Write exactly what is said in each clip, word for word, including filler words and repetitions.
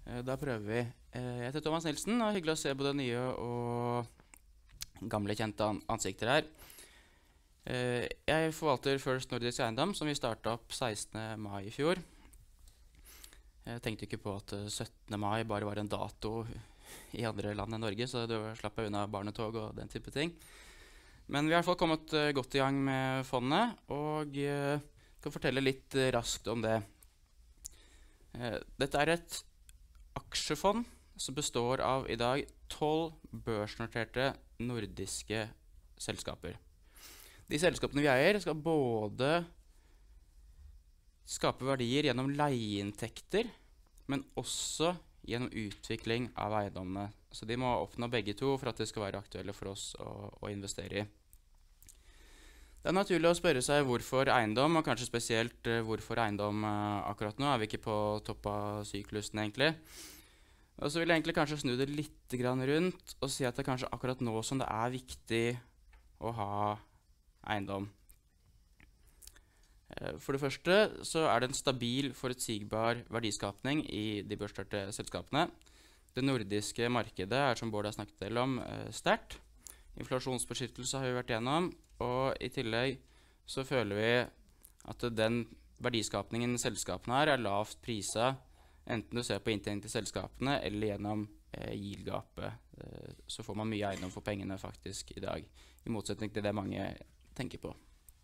Eh, Da prøver vi. Eh, Jeg heter Thomas Nilsen, og hyggelig å se både nye og gamle kjente an- ansikter her. Eh, Jeg forvalter First Nordisk Eiendom, som vi startet opp sekstende mai i fjor. Jeg tenkte ikke på at eh, syttende mai bare var en dato i andre land enn Norge, så da slapp jeg unna barnetog og den type ting. Men vi har i hvert fall kommet eh, godt i gang med fondet, og eh, kan fortelle litt eh, raskt om det. Eh, Dette er et aksjefond som består av i dag tolv børsnoterte nordiske selskaper. De selskapene vi eier, skal både skape verdier gjennom leieinntekter, men også gjennom utvikling av eiendommene. Så de må oppnå begge to for at det skal være aktuelle for oss å, å investere i. Det er naturlig å spørre seg hvorfor eiendom, og kanskje spesielt uh, hvorfor eiendom uh, akkurat nå. Er vi ikke på topp av syklusen egentlig? Og så vil jeg egentlig kanskje snu det litt grann rundt og si at det er kanskje akkurat nå som det er viktig å ha eiendom. Uh, for det første så er det en stabil, forutsigbar verdiskapning i de børsnoterte selskapene. Det nordiske markedet er, som Bård har snakket del om, uh, sterkt. Inflasjonsbeskyttelse har vi vært gjennom, og i tillegg så føler vi at den verdiskapningen selskapene har er lavt priset, enten du ser på inntjening til selskapene eller gjennom eh, yield-gapet. Eh, så får man mye eiendom for pengene faktisk i dag, i motsetning til det mange tenker på.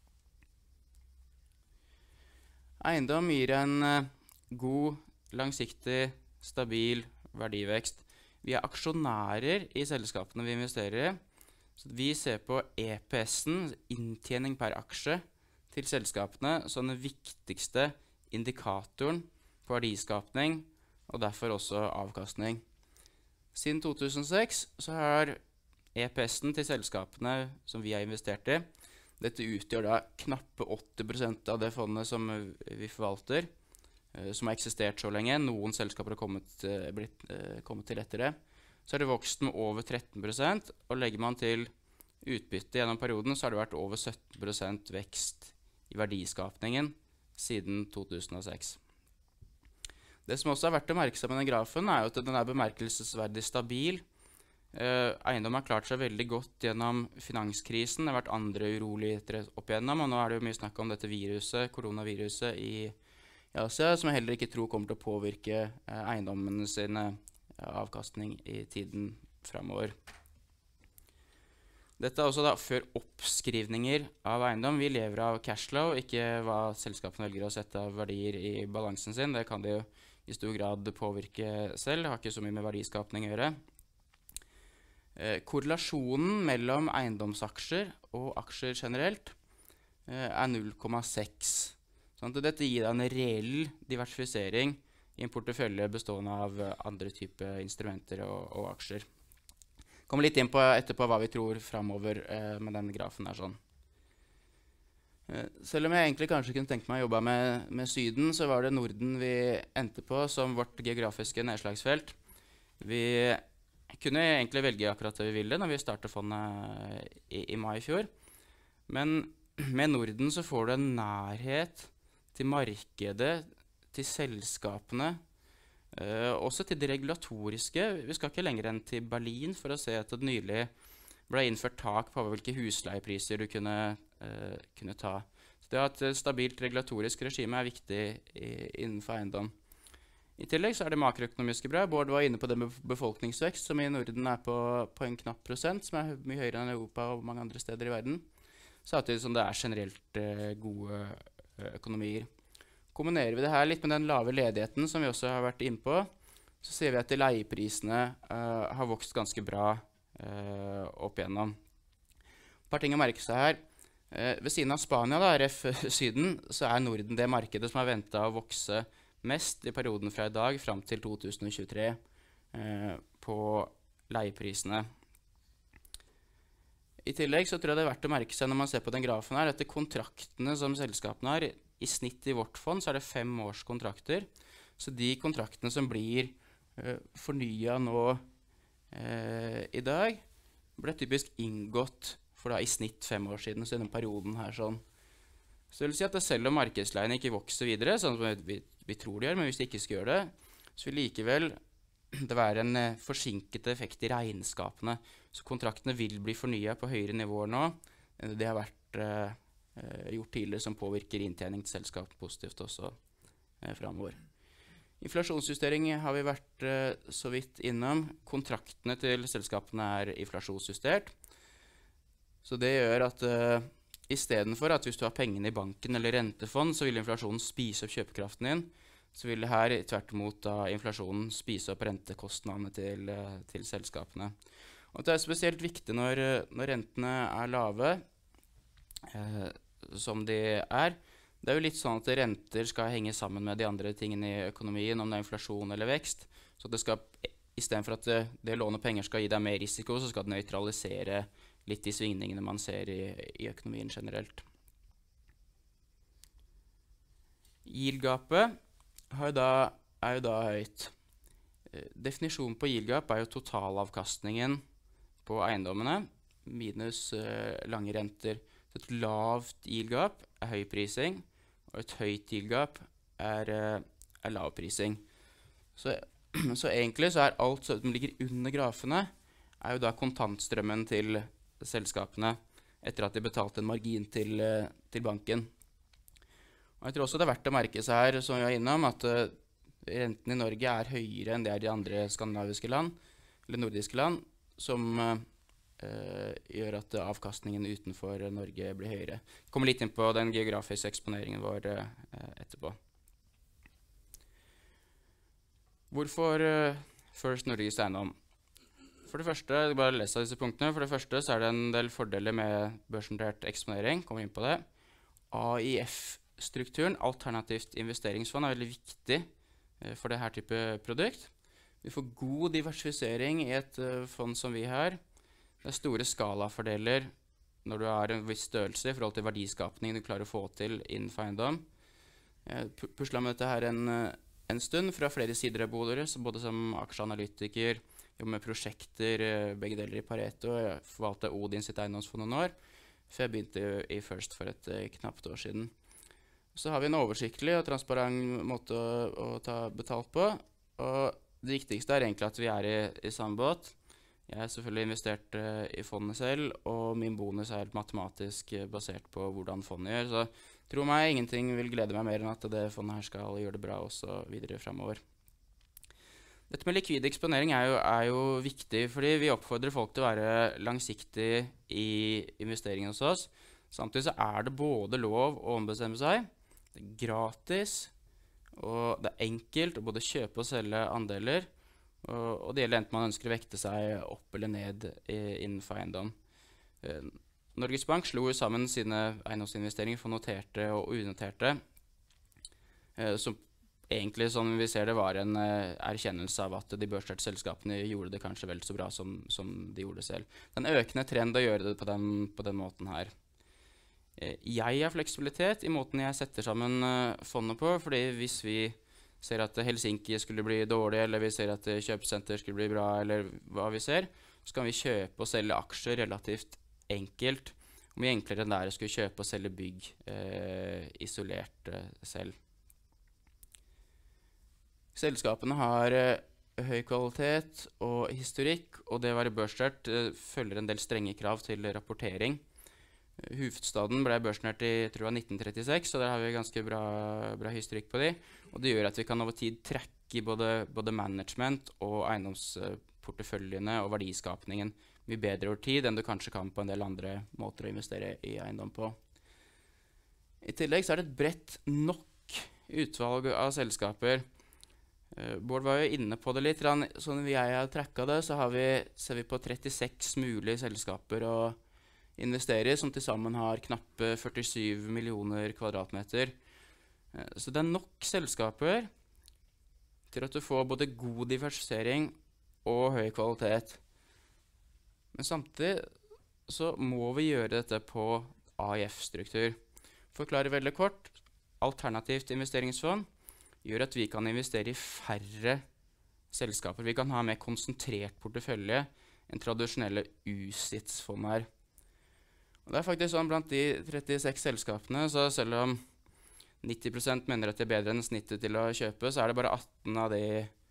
Eiendom gir en eh, god, langsiktig, stabil verdivekst. Vi er aksjonærer i selskapene vi investerer i. Så vi ser på E P S-en, inntjening per aksje, til selskapene som den viktigste indikatoren på verdiskapning, og derfor også avkastning. Siden to tusen og seks så har E P S-en til selskapene som vi har investert i, dette utgjør da knappe åtti prosent av det fondet som vi forvalter, som har eksistert så lenge. Noen selskaper har kommet, blitt, kommet til etter det. Så har det vokst med over tretten prosent, og legger man til utbytte gjennom perioden, så har det vært over sytten prosent vekst i verdiskapningen siden to tusen og seks. Det som også er verdt å merke seg med den grafen, er jo at den er bemerkelsesverdig stabil. Eh, eiendom har klart seg veldig godt gjennom finanskrisen. Det har vært andre uroligheter opp igjennom, og nå er det jo mye snakk om dette viruset, koronaviruset i Asia, som jeg heller ikke tror kommer til å påvirke eh, eiendommene sine avkastning i tiden fremover. Dette er også da før oppskrivninger av eiendom. Vi lever av cashflow, ikke hva selskapene velger å sette av verdier i balansen sin. Det kan de jo i stor grad påvirke selv. Det har ikke så mye med verdiskapning å gjøre. Eh, korrelasjonen mellom eiendomsaksjer og aksjer generelt eh, er null komma seks. Sånn at dette gir en reell diversifisering i en portefølje bestående av andre typer instrumenter og, og aksjer. Kommer litt inn på etterpå hva vi tror fremover eh, med denne grafen her sånn. Eh, selv om jeg egentlig kanskje kunne tenkt meg å jobbe med, med Syden, så var det Norden vi endte på som vårt geografiske nedslagsfelt. Vi kunne egentlig velge akkurat det vi ville når vi startet fondet i, i mai i fjor. Men med Norden så får du en nærhet til markedet, til selskapene, uh, også til det regulatoriske. Vi skal ikke lenger enn til Berlin for å se at det nylig ble innført tak på hvilke husleiepriser du kunne, uh, kunne ta. Så det at et stabilt regulatorisk regime er viktig i, innenfor eiendom. I tillegg så er det makroøkonomiske bra. Bård var inne på det med befolkningsvekst, som i Norden er på, på en knapp prosent, som er mye høyere enn Europa og mange andre steder i verden. Samtidig som det er generelt uh, gode uh, økonomier. Kombinerer vi det her litt med den lave ledigheten som vi også har vært inne på, så ser vi at de leieprisene uh, har vokst ganske bra uh, opp igjennom. Et par ting å merke seg her. Uh, ved siden av Spania, da, R F Syden, så er Norden det markedet som har ventet å vokse mest i perioden fra i dag frem til to tusen og tjuetre uh, på leieprisene. I tillegg så tror jeg det er verdt å merke seg når man ser på den grafen her, at kontraktene som selskapene har, i snitt i vårt fond så er det fem års kontrakter. Så de kontraktene som blir uh, fornyet nå uh, i dag, ble typisk inngått for da i snitt fem år siden, så i den perioden her sånn. Så det vil si at selv om markedsleien ikke vokser videre, sånn som vi, vi tror de gjør, men hvis de ikke skal gjøre det, så vil likevel det være en eh, forsinket effekt i regnskapene. Så kontraktene vil bli fornyet på høyere nivåer nå enn det har vært eh, gjort tidligere, som påvirker inntjening til selskap positivt også eh, fremover. Inflasjonsjustering har vi vært eh, så vidt innom. Kontraktene til selskapene er inflasjonsjustert. Så det gjør at eh, i stedet for at hvis du har pengene i banken eller rentefond, så vil inflasjonen spise opp kjøpekraften din, så vil det her tvert imot da inflasjonen spise opp rentekostnadene til, eh, til selskapene. Og det er spesielt viktig når, når rentene er lave, eh, som de er. Det er jo litt sånn at renter skal henge sammen med de andre tingene i økonomien, om det er inflasjon eller vekst. Så det skal, i stedet for at det, det å låne penger skal gi deg mer risiko, så skal det nøytralisere litt de svingningene man ser i, i økonomien generelt. Yield-gapet er jo da høyt. Definisjonen på yield-gap er jo totalavkastningen på eiendommene, minus uh, lange renter. Så et lavt yield-gap er høy prising, og et høyt yield-gap er, uh, er lav prising. Så, så egentlig så er alt som ligger under grafene, er jo da kontantstrømmen til selskapene etter at de betalte en margin til, uh, til banken. Og jeg tror også det er verdt å merke seg her, som vi var innom, at uh, renten i Norge er høyere enn det er i de andre skandinaviske land, eller nordiske land, som uh, uh, gjør at uh, avkastningen utenfor uh, Norge blir høyere. Jeg kommer litt inn på den geografiske eksponeringen vår uh, etterpå. Hvorfor uh, First Nordisk Eiendom? For det første, jeg bare leser disse punktene. For det første så er det en del fordeler med børsnotert eksponering, kommer inn på det. A I F-strukturen, alternativt investeringsfond, er veldig viktig uh, for dette type produkt. Vi får god diversifisering i et uh, fond som vi har. Det er store skalafordeler når du har en viss størrelse i forhold til verdiskapning du klarer å få til innenfor eiendom. Jeg puslet med dette her en, uh, en stund fra flere sider av bordet, både som aksjeanalytiker, jobber med prosjekter, uh, begge deler i Pareto, og jeg forvaltet Odin sitt eiendomsfond noen år, før jeg begynte i First for et uh, knapt år siden. Så har vi en oversiktlig og transparent måte å, å ta betalt på, og det viktigste er egentlig at vi er i, i samme båt. Jeg har selvfølgelig investert uh, i fondet selv, og min bonus er matematisk uh, basert på hvordan fondet gjør. Så tro meg, ingenting vil glede meg mer enn at det fondet her skal gjøre det bra også videre fremover. Dette med likvid eksponering er jo, er jo viktig, fordi vi oppfordrer folk til å være langsiktig i investeringen hos oss. Samtidig så er det både lov å ombestemme seg, det er gratis, og det er enkelt å både kjøpe og selge andeler, og, og det gjelder enten man ønsker å vekte seg opp eller ned i, innenfor eiendom. Eh, Norges Bank slo sammen sine eiendomsinvesteringer for noterte og unoterte, eh, som egentlig, som vi ser det, var en eh, erkjennelse av at de børsnoterte selskapene gjorde det kanskje vel så bra som, som de gjorde det selv. Det er en økende trend å gjøre det på den, på den måten her. Jeg har fleksibilitet i måten jeg setter sammen uh, fondet på, fordi hvis vi ser at Helsinki skulle bli dårlig, eller vi ser at kjøpesenter skulle bli bra, eller hva vi ser, så kan vi kjøpe og selge aksjer relativt enkelt. Og mye enklere enn det er å skulle kjøpe og selge bygg uh, isolert uh, selv. Selskapene har uh, høy kvalitet og historikk, og det å være børsnotert uh, følger en del strenge krav til rapportering. Hufvudstaden ble børsnotert i tror jeg, nitten trettiseks, så der har vi ganske bra, bra historikk på de. Og det gjør at vi kan over tid trekke både, både management og eiendomsporteføljene og verdiskapningen mye bedre over tid enn du kanskje kan på en del andre måter å investere i eiendom på. I tillegg så er det et bredt nok utvalg av selskaper. Uh, Bård var jo inne på det litt. Sånn vi jeg har trekket det, så har vi, ser vi på trettiseks mulige selskaper og investerer, som til sammen har knappe førtisju millioner kvadratmeter. Så det er nok selskaper til at du får både god diversifisering og høy kvalitet. Men samtidig så må vi gjøre dette på A I F-struktur. Forklare veldig kort, alternativt investeringsfond gjør at vi kan investere i færre selskaper. Vi kan ha mer konsentrert portefølje enn tradisjonelle U S I T-fond her. Og det er faktisk sånn blant de trettiseks selskapene, så selv om nitti prosent mener at det er bedre enn snittet til å kjøpe, så er det bare atten av de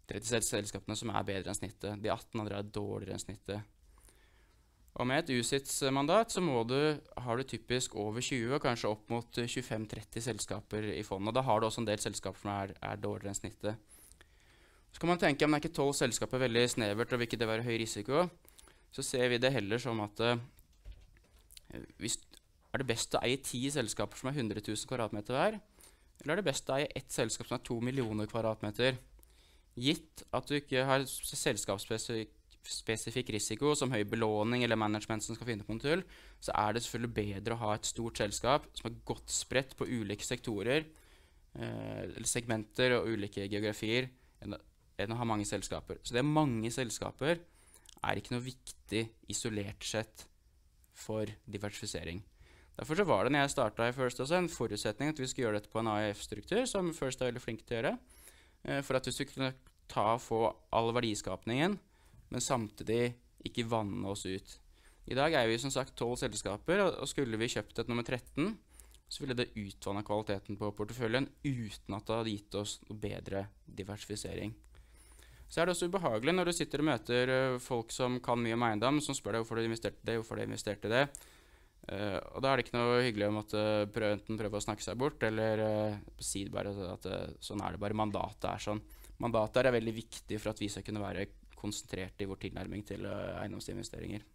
trettiseks selskapene som er bedre enn snittet. De atten andre er dårligere enn snittet. Og med et U S I T S-mandat så må du, har du typisk over tjue, og kanskje opp mot tjuefem til tretti selskaper i fondet. Og da har du også en del selskaper som er, er dårligere enn snittet. Så kan man tenke, om det er ikke tolv selskaper veldig snevert, og vil ikke det være høy risiko, så ser vi det heller som at uh, hvis, er det best å eie ti selskaper som er hundre tusen kvadratmeter hver, eller er det best å eie ett selskap som er to millioner kvadratmeter? Gitt at du ikke har selskapsspesifikk risiko, som høy belåning eller management som skal finne på en tull, så er det selvfølgelig bedre å ha et stort selskap som er godt spredt på ulike sektorer, uh, eller segmenter og ulike geografier, enn enn å ha mange selskaper. Så det er mange selskaper er ikke noe viktig isolert sett for diversifisering. Derfor så var det når jeg startet i First også en forutsetning at vi skulle gjøre dette på en A I F-struktur, som First er veldig flink til å gjøre, for at vi skulle kunne ta og få all verdiskapningen, men samtidig ikke vanne oss ut. I dag er vi som sagt tolv selskaper, og skulle vi kjøpt et nummer tretten, så ville det utvanne kvaliteten på porteføljen uten at det hadde gitt oss noe bedre diversifisering. Så er det også ubehagelig når du sitter og møter uh, folk som kan mye om eiendom, som spør deg hvorfor du investerte det, hvorfor du investerte det. Uh, og da er det ikke noe hyggelig om at uh, prøve, enten prøve å snakke seg bort, eller uh, si bare at uh, sånn er det bare, mandatet er sånn. Mandatet er veldig viktig for at vi skal kunne være konsentrert i vår tilnærming til uh, eiendomsinvesteringer.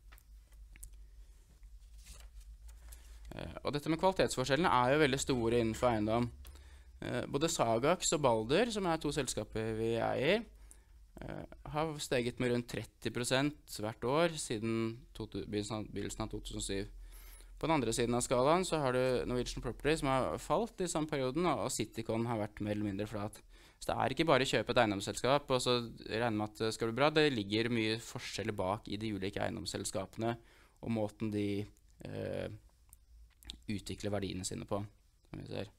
Uh, og dette med kvalitetsforskjellene er jo veldig store innenfor eiendom. Uh, både Sagax og Balder, som er to selskaper vi eier, Uh, har steget med rundt tretti prosent hvert år siden begynnelsen av to tusen og syv. På den andre siden av skalaen så har du Norwegian Property som har falt i samme perioden, og Citycon har vært mer eller mindre flat. Så det er ikke bare å kjøpe et eiendomsselskap og så regne med at det skal bli bra. Det ligger mye forskjeller bak i de ulike eiendomsselskapene og måten de uh, utvikler verdiene sine på, som vi ser.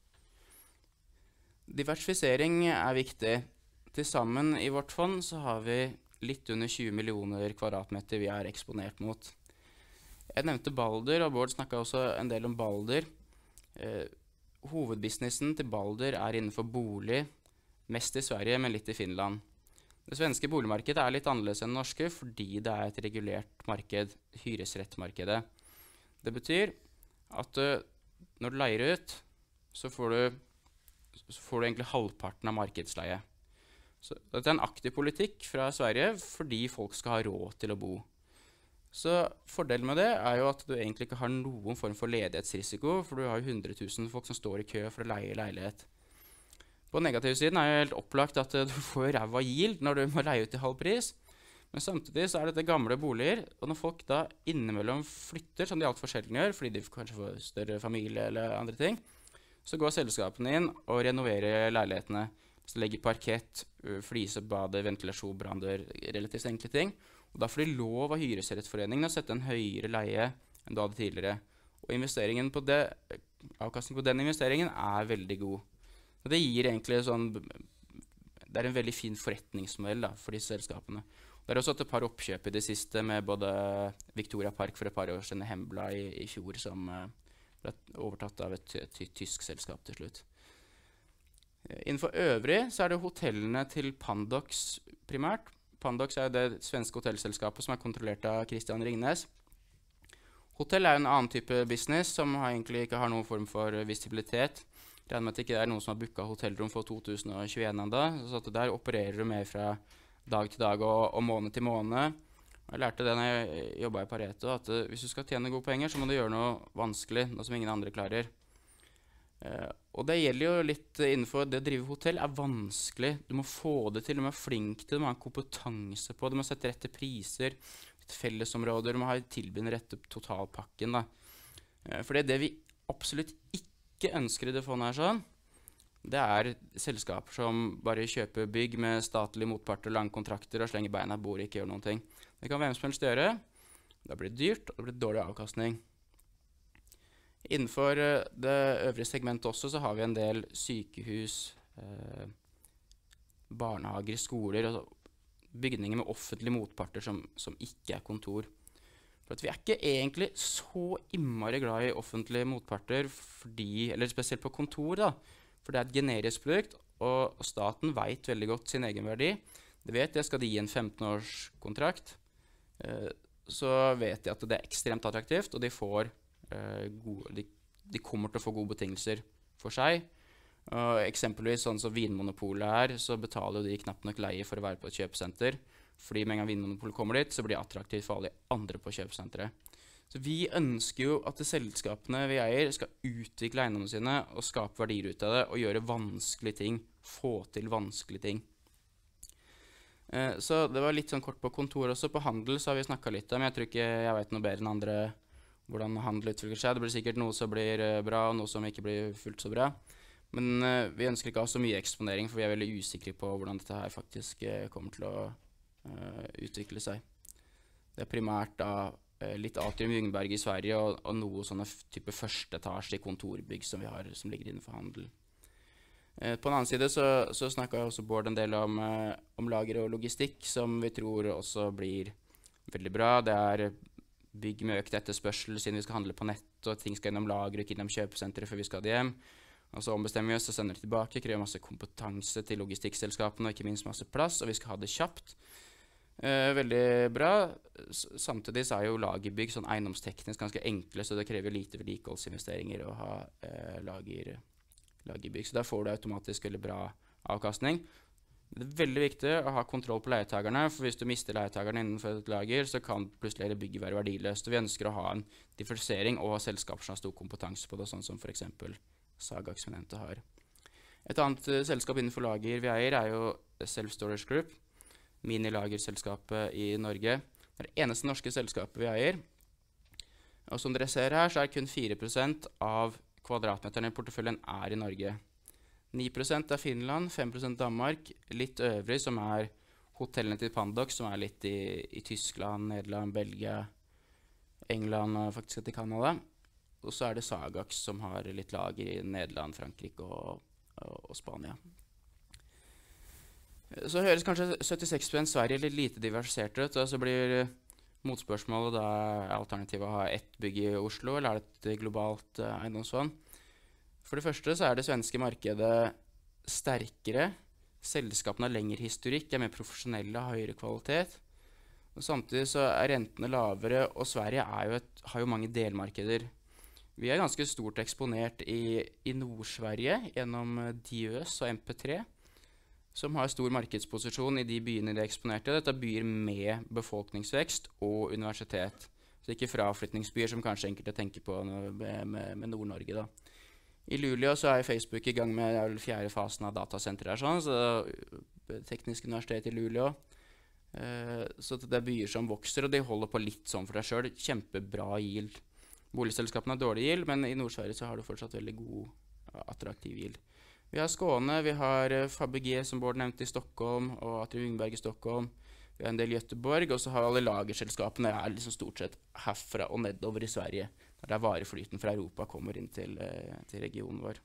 Diversifisering er viktig. Til sammen i vårt fond så har vi litt under tjue millioner kvadratmeter vi er eksponert mot. Jeg nevnte Balder, og Bård snakket også en del om Balder. Eh, hovedbusinessen til Balder er innenfor bolig, mest i Sverige, men litt i Finland. Det svenske boligmarkedet er litt annerledes enn det norske, fordi det er et regulert marked, hyresrettmarkedet. Det betyr at uh, når du leier ut, så får du, så får du egentlig halvparten av markedsleie. Så dette er en aktiv politikk fra Sverige fordi folk skal ha råd til å bo. Så fordelen med det er jo at du egentlig ikke har noen form for ledighetsrisiko, for du har jo hundre tusen folk som står i kø for å leie leilighet. På negativsiden er det helt opplagt at du får ræva yield når du må leie ut til halv pris, men samtidig så er dette gamle boliger, og når folk da innimellom flytter, som de alt for sjelden gjør, fordi de kanskje får større familie eller andre ting, så går selskapene inn og renoverer leilighetene. Så legger parkett, flise, bade, ventilasjon, brander, relativt enkle ting. Og da får de lov av hyresrettsforeningen å sette en høyere leie enn du hadde tidligere. Og investeringen på det, avkastningen på den investeringen er veldig god. Og det gir egentlig sånn, det er en veldig fin forretningsmodell da, for disse selskapene. Det er også et par oppkjøp i det siste med både Victoria Park for et par år siden, Hembla i, i fjor, som ble overtatt av et ty tysk selskap til slutt. Innenfor øvrig så er det hotellene til Pandox primært. Pandox er det svenske hotellselskapet som er kontrollert av Christian Ringnes. Hotell er en annen type business som har egentlig ikke har noen form for visibilitet. Jeg regner med at det ikke er noen som har booket hotellrom for to tusen og tjueen enda, så at der opererer du mer fra dag til dag og, og måned til måned. Jeg lærte det når jeg jobbet i Pareto, at uh, hvis du skal tjene gode penger, så må du gjøre noe vanskelig, noe som ingen andre klarer. Uh, og det gjelder jo litt uh, innenfor det å drive hotell er vanskelig. Du må få det til, du må være flink til det, du må ha en kompetanse på det, du må sette rette priser, fellesområder, du må ha tilby den rette totalpakken. Da. Uh, for det vi absolutt ikke ønsker i det fondet her sånn, det er selskaper som bare kjøper bygg med statlige motparter, lange kontrakter og slenger beina i bordet, ikke gjør noen ting. Det kan hvem som helst gjøre. Det blir dyrt, og det blir dårlig avkastning. Innenfor det øvrige segmentet også så har vi en del sykehus, eh, barnehager, skoler og bygninger med offentlige motparter som, som ikke er kontor. For at vi er ikke egentlig så innmari glad i offentlige motparter, fordi, eller spesielt på kontor da, for det er et generisk produkt, og staten vet veldig godt sin egen verdi. de vet det, skal de gi en femten års kontrakt, eh, så vet de at det er ekstremt attraktivt, og de, får, eh, gode, de, de kommer til å få gode betingelser for seg. Og eksempelvis sånn som Vinmonopolet er, så betaler de knapt nok leie for å være på et kjøpesenter. Fordi med en gang Vinmonopolet kommer dit, så blir det attraktivt for alle andre på kjøpesenteret. Så vi ønsker jo at de selskapene vi eier skal utvikle eiendommene sine og skape verdier ut av det, og gjøre vanskelige ting, få til vanskelige ting. Eh, så det var litt sånn kort på kontor også. På handel så har vi snakket litt om, jeg tror ikke jeg vet noe bedre enn andre hvordan handel utvikler seg. Det blir sikkert noe som blir bra, og noe som ikke blir fullt så bra. Men eh, vi ønsker ikke å ha så mye eksponering, for vi er veldig usikre på hvordan dette her faktisk eh, kommer til å uh, utvikle seg. Det er primært da uh, litt Atrium Ljungberg i Sverige, og, og noe sånne type første etasje i kontorbygg som vi har, som ligger innenfor handel. Uh, på den annen side så, så snakket også Bård en del om, uh, om lager og logistikk, som vi tror også blir veldig bra. Det er bygg med økt etterspørsel, siden vi skal handle på nett, og ting skal innom lager og ikke innom kjøpesenteret før vi skal ha det hjem. Og så ombestemmer vi oss og sender det tilbake, krever masse kompetanse til logistikkselskapene, og ikke minst masse plass, og vi skal ha det kjapt. Eh, veldig bra. S samtidig så er jo lagerbygg sånn eiendomsteknisk ganske enkle, så det krever lite vedlikeholdsinvesteringer å ha eh, lager, lagerbygg. Så der får du automatisk veldig bra avkastning. Det er veldig viktig å ha kontroll på leietagerne, for hvis du mister leietagerne innenfor et lager, så kan plutselig hele bygget være verdiløst. Og vi ønsker å ha en differensiering og selskaper som har stor kompetanse på det, sånn som for eksempel Sagax har. Et annet uh, selskap innenfor lager vi eier er jo Self Storage Group, mini-lagerselskapet i Norge. Det er det eneste norske selskapet vi eier. Og som dere ser her, så er kun fire prosent av kvadratmeterne i porteføljen er i Norge. ni prosent er Finland, fem prosent Danmark, litt øvrig som er hotellene til Pandox, som er litt i, i Tyskland, Nederland, Belgia, England og faktisk til Canada. Og så er det Sagax som har litt lager i Nederland, Frankrike og, og, og Spania. Så høres kanskje syttiseks prosent Sverige litt lite diversisert ut, og så blir motspørsmålet da alternativet å ha ett bygg i Oslo, eller er det et globalt uh, eiendomsfond? For det første så er det svenske markedet sterkere, selskapene har lengre historikk, er mer profesjonelle, har høyere kvalitet, og samtidig så er rentene lavere, og Sverige er jo et, har jo mange delmarkeder. Vi er ganske stort eksponert i, i Nord-Sverige gjennom Diøs og M P tre, som har stor markedsposisjon i de byene de er eksponert i. Dette er byer med befolkningsvekst og universitet. Så ikke fraflytningsbyer som kanskje enkelte tenker på med, med, med Nord-Norge da. I Luleå så er Facebook i gang med den fjerde fasen av datasenteret her, sånn, så Teknisk universitet i Luleå. Eh, så det er byer som vokser, og de holder på litt sånn for deg selv. Kjempebra yield. Boligselskapene har dårlig yield, men i Nord-Sverige så har du fortsatt veldig god, attraktiv yield. Vi har Skåne, vi har uh, Fabege som Bård nevnte i Stockholm, og Atrium Ljungberg i Stockholm. Vi har en del i Göteborg, og så har alle lagerselskapene er liksom stort sett herfra og nedover i Sverige, der der vareflyten fra Europa kommer inn til, uh, til regionen vår.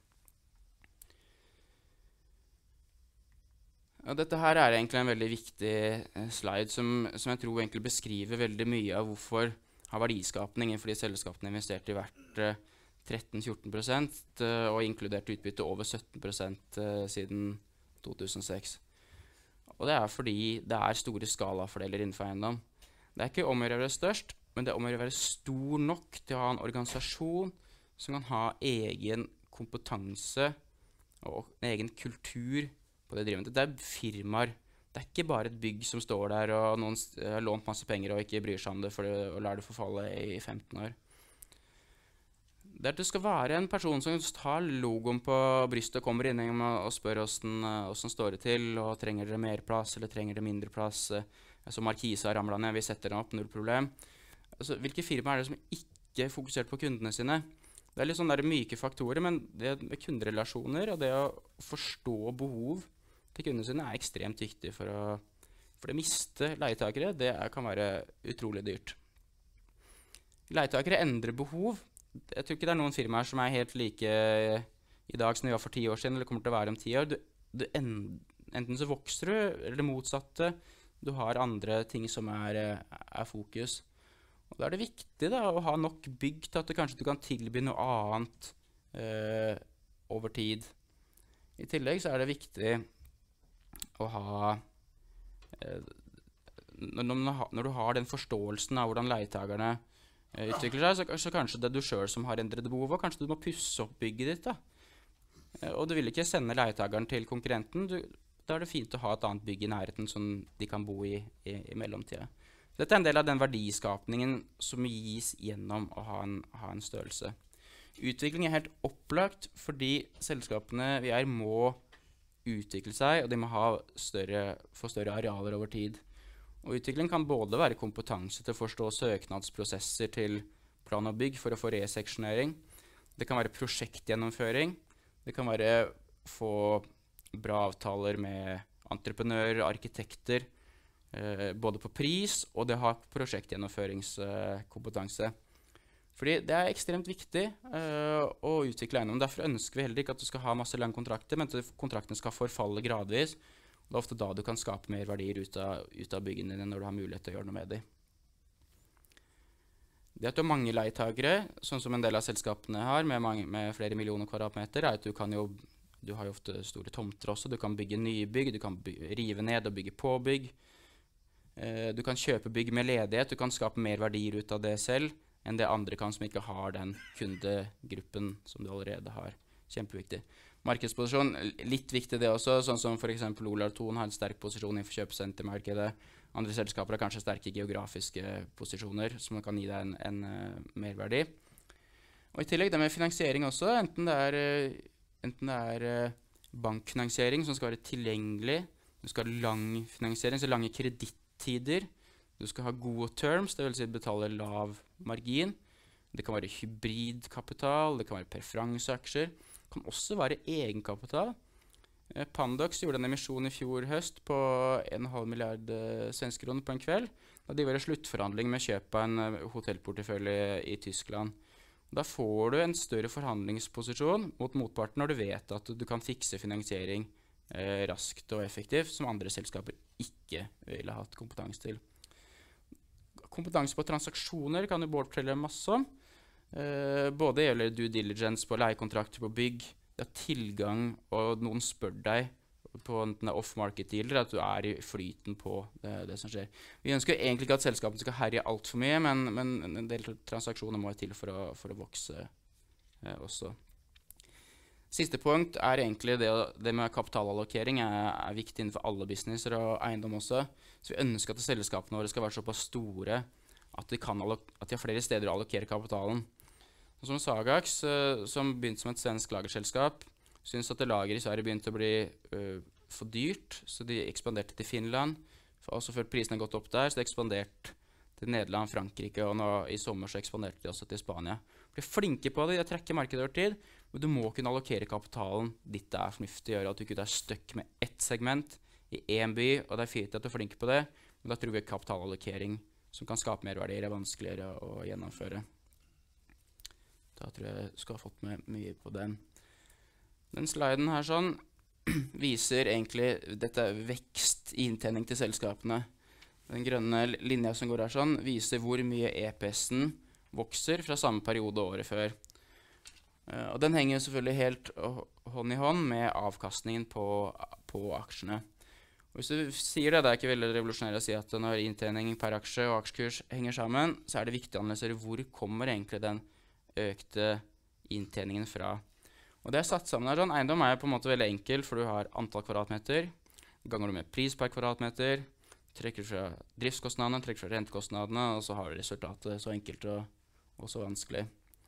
Og dette her er egentlig en veldig viktig uh, slide som, som jeg tror egentlig beskriver veldig mye av hvorfor har verdiskapningen fordi selskapene investerte i hvert uh, tretten til fjorten prosent uh, og inkludert utbytte over sytten prosent uh, siden to tusen og seks. Og det er fordi det er store skalafordeler innenfor eiendom. Det er ikke om å gjøre å være størst, men det er om å gjøre å være stor nok til å ha en organisasjon som kan ha egen kompetanse og en egen kultur på det de driver med. Det er firmaer. Det er ikke bare et bygg som står der og noen har lånt masse penger og ikke bryr seg om det for det, og lar det forfalle i femten år. Det er at det skal være en person som tar logoen på brystet og kommer inn og spør hvordan står det til, og trenger dere mer plass eller trenger dere mindre plass. Så Markisa har ramlet ned, vi setter den opp, null problem. Altså, hvilke firma er det som ikke er fokusert på kundene sine? Det er litt sånne der myke faktorer, men det med kunderelasjoner og det å forstå behov til kundene sine er ekstremt viktig for å, for å miste leietakere. Det er, kan være utrolig dyrt. Leietakere endrer behov. Jeg tror ikke det er noen firmaer som er helt like i dag som de var for ti år siden, eller kommer til å være om ti år. Du, du end, enten så vokser du, eller det motsatte. Du har andre ting som er, er fokus. Og da er det viktig da, å ha nok bygg til at du kanskje du kan tilby noe annet øh, over tid. I tillegg så er det viktig å ha eh, når, når, man har- når du har den forståelsen av hvordan leietagerne eh, utvikler seg, så, så kanskje det er du selv som har endret behov, og kanskje du må pusse opp bygget ditt da. Eh, og du vil ikke sende leietageren til konkurrenten, du, da er det fint å ha et annet bygg i nærheten som de kan bo i i, i mellomtida. Dette er en del av den verdiskapningen som gis gjennom å ha en, ha en størrelse. Utvikling er helt opplagt fordi selskapene vi er må utvikle seg, og de må ha større, få større arealer over tid. Og utvikling kan både være kompetanse til å forstå søknadsprosesser til plan og bygg for å få reseksjonering. Det kan være prosjektgjennomføring. Det kan være få bra avtaler med entreprenører, arkitekter, eh, både på pris og det å ha prosjektgjennomføringskompetanse. Fordi det er ekstremt viktig eh, å utvikle eiendom. Derfor ønsker vi heller ikke at du skal ha masse lange kontrakter, men at kontraktene skal forfalle gradvis. Det er ofte da du kan skape mer verdier ut av, ut av byggene dine når du har mulighet til å gjøre noe med dem. Det at du har mange leietagere, sånn som en del av selskapene har, med, mange, med flere millioner kvadratmeter, er at du kan jo, du har jo ofte store tomter også, du kan bygge nye bygg, du kan by, rive ned og bygge på bygg. Eh, du kan kjøpe bygg med ledighet, du kan skape mer verdier ut av det selv, enn det andre kan som ikke har den kundegruppen som du allerede har. Kjempeviktig. Markedsposisjon, litt viktig det også, sånn som for eksempel Olav Thon har en sterk posisjon innenfor kjøpesentermarkedet. Andre selskaper har kanskje sterke geografiske posisjoner, som kan gi deg en, en uh, merverdi. Og i tillegg det med finansiering også, enten det er, uh, enten det er uh, bankfinansiering som skal være tilgjengelig, du skal ha lang finansiering, så lange kredittider, du skal ha gode terms, det vil si betale lav margin. Det kan være hybridkapital, det kan være preferanseaksjer. Det kan også være egenkapital. Eh, Pandox gjorde en emisjon i fjor høst på en halv milliard eh, svenske kroner på en kveld. Da de var i sluttforhandling med kjøp av en eh, hotellportefølje i Tyskland. Da får du en større forhandlingsposisjon mot motparten når du vet at du kan fikse finansiering eh, raskt og effektivt, som andre selskaper ikke ville hatt kompetanse til. Kompetanse på transaksjoner kan du både fortelle masse om. Uh, både gjelder due diligence på leiekontrakter på bygg, det er tilgang og noen spør deg på en off-market dealer, at du er i flyten på det, det som skjer. Vi ønsker egentlig ikke at selskapene skal herje alt for mye, men, men en del transaksjoner må til for å, for å vokse uh, også. Siste punkt er egentlig det, det med kapitalallokering er, er viktig innenfor alle businesser og eiendom også. Så vi ønsker at selskapene våre skal være såpass store at de, kan at de har flere steder å allokere kapitalen. Og som Sagax, uh, som begynte som et svensk lagerselskap, synes at det lager i Sverige begynte å bli uh, for dyrt, så de ekspanderte til Finland. For også før prisen har gått opp der, så de ekspanderte til Nederland, Frankrike, og nå i sommer så ekspanderte de også til Spania. De er flinke på det, de trekker markedet over tid, men du må kunne allokere kapitalen ditt det er fornuftig å gjøre, at du ikke er stuck med ett segment i en by, og det er fint at du er flink på det, men da tror vi kapitalallokering som kan skape mer verdier er vanskeligere å gjennomføre. Da tror jeg du skal ha fått med mye på den. Den sliden her sånn viser egentlig dette vekst i inntjening til selskapene. Den grønne linja som går her sånn viser hvor mye E P S-en vokser fra samme periode året før. Uh, og den henger selvfølgelig helt hånd i hånd med avkastningen på, på aksjene. Og hvis du sier det, det er ikke veldig revolusjonerende å si at når inntjening per aksje og aksjekurs henger sammen, så er det viktig å analysere hvor kommer egentlig den økte inntjeningen fra. Og det er satt sammen her sånn. Eiendom er på en måte veldig enkel, for du har antall kvadratmeter, ganger du med pris per kvadratmeter, trekker fra driftskostnadene, trekker fra rentekostnadene, og så har du resultatet så enkelt og, og så vanskelig.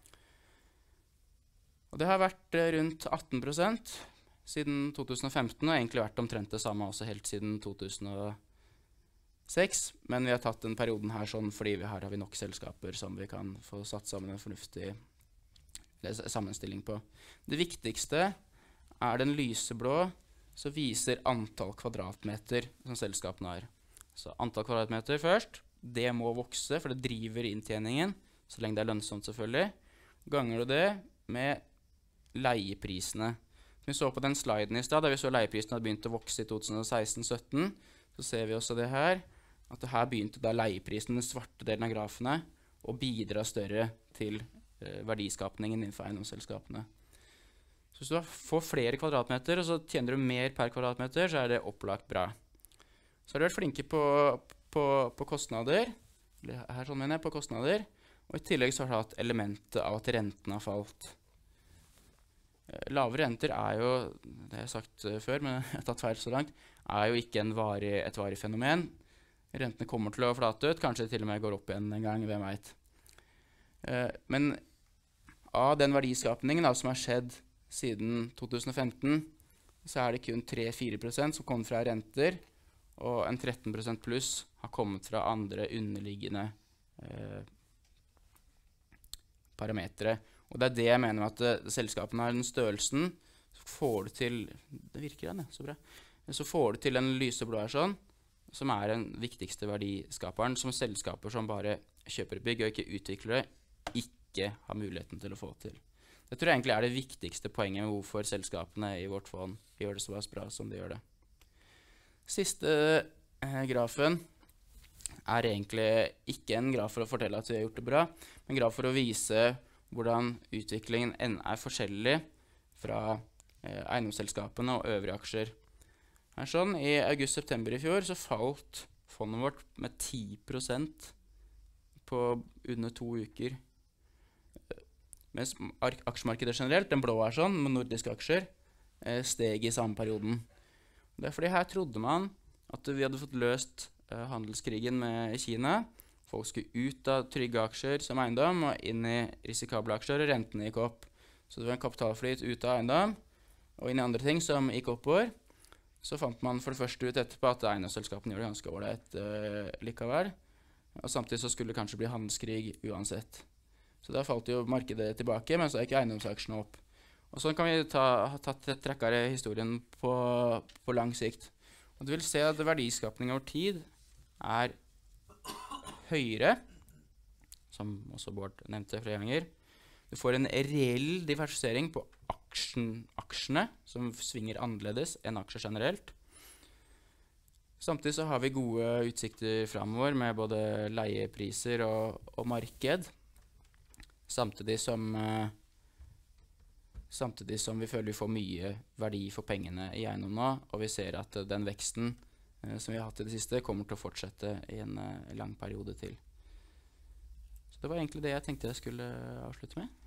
Og det har vært rundt atten prosent siden to tusen og femten, og egentlig vært omtrent det samme også helt siden to tusen og seks. Men vi har tatt den perioden her sånn fordi vi her har vi nok selskaper som vi kan få satt sammen en fornuftig sammenstilling på. Det viktigste er den lyseblå som viser antall kvadratmeter som selskapene har. Så antall kvadratmeter først, det må vokse, for det driver inntjeningen, så lenge det er lønnsomt selvfølgelig. Ganger du det med leieprisene. Vi så på den sliden i sted, da vi så leieprisene hadde begynt å vokse i to tusen og seksten til to tusen og sytten, så ser vi også det her, at det her begynte da leieprisen, den svarte delen av grafene, å bidra større til eh, verdiskapningen innenfor eiendomsselskapene. Så hvis du får flere kvadratmeter, og så tjener du mer per kvadratmeter, så er det opplagt bra. Så har de vært flinke på, på, på kostnader, eller her sånn mener jeg, på kostnader, og i tillegg så har de hatt elementet av at renten har falt. Lave renter er jo, det har jeg sagt før, men jeg har tatt feil så langt, er jo ikke en varig, et varig fenomen. Rentene kommer til å flate ut, kanskje til og med går opp igjen en gang, hvem vet. Men av den verdiskapningen da, som har skjedd siden to tusen og femten, så er det kun tre til fire prosent som kommer fra renter, og en tretten prosent pluss har kommet fra andre underliggende eh, parametre. Og det er det jeg mener med at uh, selskapene har den størrelsen, så får du til, det virker den, ja, så bra, så får du til en lyseblå her sånn, som er den viktigste verdiskaperen, som selskaper som bare kjøper bygg og ikke utvikler det, ikke har muligheten til å få til. Det tror jeg egentlig er det viktigste poenget med hvorfor selskapene i vårt fond gjør det så bra som de gjør det. Siste eh, grafen er egentlig ikke en graf for å fortelle at vi har gjort det bra, men en graf for å vise hvordan utviklingen er forskjellig fra eh, eiendomsselskapene og øvrige aksjer. Her sånn, i august-september i fjor så falt fondet vårt med ti prosent på under to uker. Mens aksjemarkedet generelt, den blå er sånn, med nordiske aksjer, eh, steg i samme perioden. Det er fordi her trodde man at vi hadde fått løst eh, handelskrigen med Kina. Folk skulle ut av trygge aksjer som eiendom og inn i risikable aksjer, og rentene gikk opp. Så det var en kapitalflyt ut av eiendom, og inn i andre ting som gikk oppover. Så fant man for det første ut etterpå at eiendomsselskapene gjorde det ganske ålreit uh, likevel. Og samtidig så skulle det kanskje bli handelskrig uansett. Så da falt jo markedet tilbake, men så gikk eiendomsaksjene opp. Og sånn kan vi ta, ha tatt trekkere historien på, på lang sikt. Og du vil se at verdiskapning over tid er høyere, som også Bård nevnte flere ganger. Du får en reell diversifisering på aksjen, aksjene, som svinger annerledes enn aksjer generelt. Samtidig så har vi gode utsikter fremover med både leiepriser og, og marked. Samtidig som, uh, samtidig som vi føler vi får mye verdi for pengene i eiendom nå, og vi ser at uh, den veksten som vi har hatt i det siste, kommer til å fortsette i en uh, lang periode til. Så det var egentlig det jeg tenkte jeg skulle avslutte med.